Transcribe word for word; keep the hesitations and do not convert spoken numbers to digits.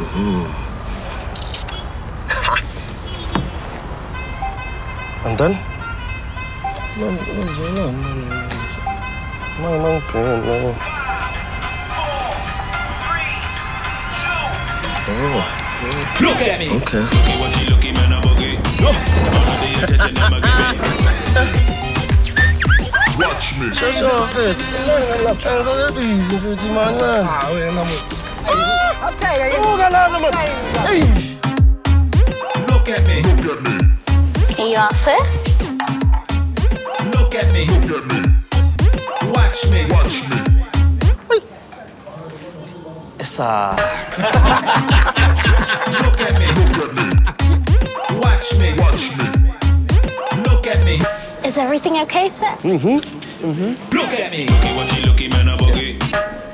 Mm-hmm. And then? Man, what's going on? Man, man, man, man. Oh. Look at me. Okay. Watch me. Shut your face. That's a easy for you, man. Ah, wait, no more. I'm tired. Oh, God, no, man. Hey. Look at me. Look at me. Can you answer? Look at me. Look at me. Watch me. Watch me. It's a... Look at me. Look at me. Watch me. Watch me. Look at me. Is everything okay, sir? Mm-hmm. Mm-hmm. Look at me. Looky what you looky, man, a boogie.